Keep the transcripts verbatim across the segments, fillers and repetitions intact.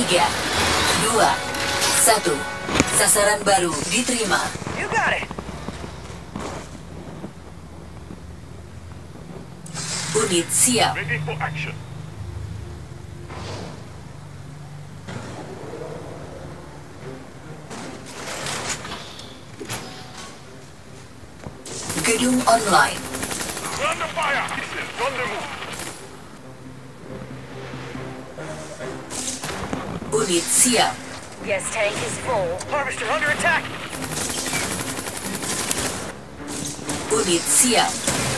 Tiga, dua, satu. Sasaran baru diterima. You got it. Unit siap. Ready for action. Gedung online. Run the fire. Listen, on the move. Unit siap. Yes, tank is full. Harvester under attack. Unit siap.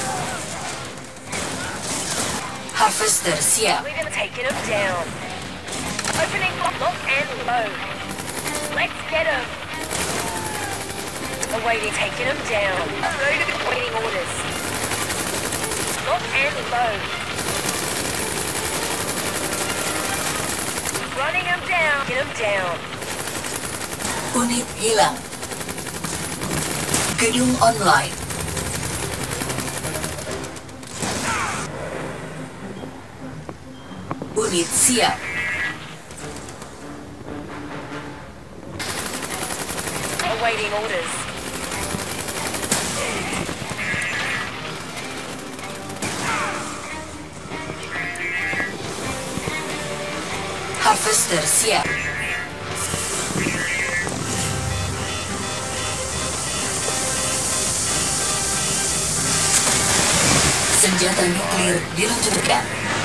Harvester siap. We're gonna take him down. Opening lock, lock and load. Let's get him. Awaiting, taking him down. Awaiting orders. Lock and load. Running him down. Get him down. Unit hilang. Gedung online. Unit siap. Awaiting orders. Harvester siap. Senjata nuklir diluncurkan.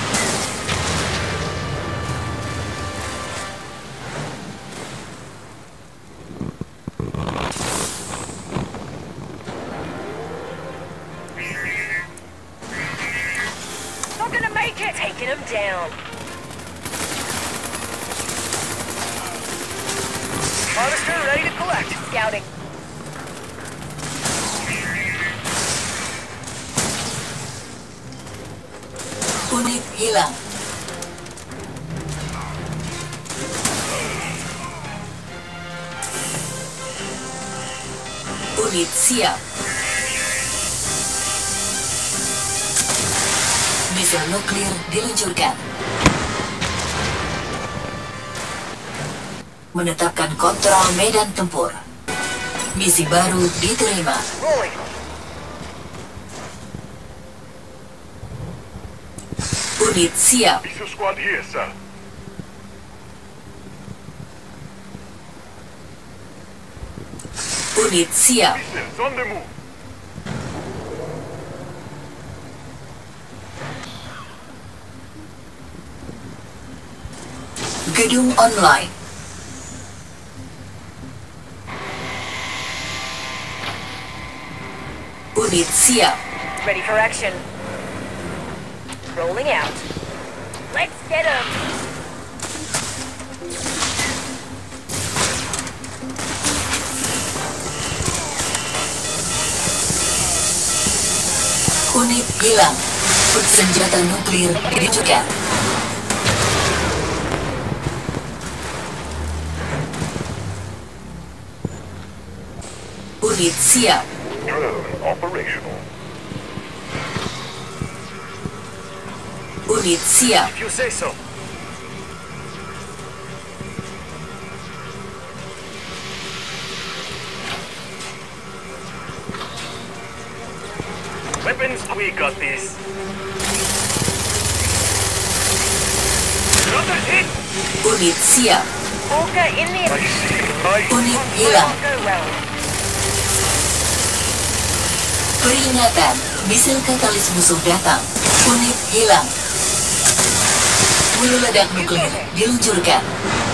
Not gonna make it. Taking him down. Harvester ready to collect. Scouting. Unit hilang. Unit siap. Misil nuklir diluncurkan. Menetapkan kontrol medan tempur. Misi baru diterima. Rolling. Unit siap. Missile squad here, sir. Unit siap. Missiles on the move. Gedung online. Unit siap. Ready for action. Rolling out. Let's get him. Unit hilang. Senjata nuklir diluncurkan. Unit siap. Drone operational. Unit siap. If you say so. Weapons, we got this. Another hit. Unit siap. Orca in the I see. I Unit hilang. go round. Peringatan. Misil katalis musuh datang. Unit hilang. Hulu ledak nuklir diluncurkan.